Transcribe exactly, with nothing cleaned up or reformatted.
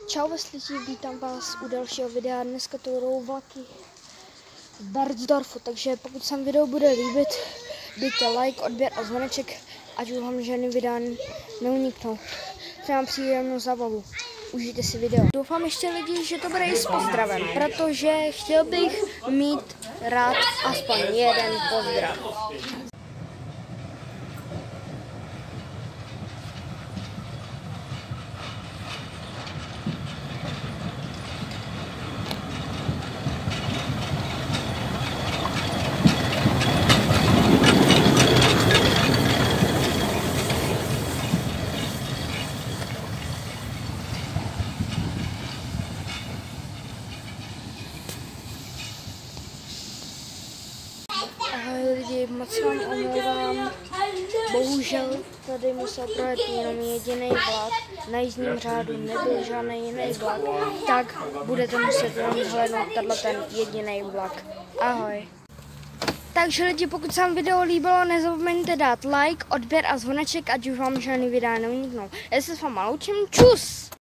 Čau veslití, vítám vás u dalšího videa. Dneska to budou vlaky v Bernsdorfu, takže pokud se vám video bude líbit, dejte like, odběr a zvoneček, ať už vám žádný videa neuniknou. Přeji příjemnou zábavu. Užijte si video. Doufám ještě lidi, že to bude i s pozdravem, protože chtěl bych mít rád aspoň jeden pozdrav. Ahoj lidi, moc vám omlouvám, bohužel tady musel projet jenom jediný vlak, na jízdním řádu nebyl žádný jiný vlak, tak budete muset jenom hledat tenhle ten jediný vlak. Ahoj. Takže lidi, pokud se vám video líbilo, nezapomeňte dát like, odběr a zvoneček, ať už vám žádný videa neuniknou. Já se s váma loučím, čus!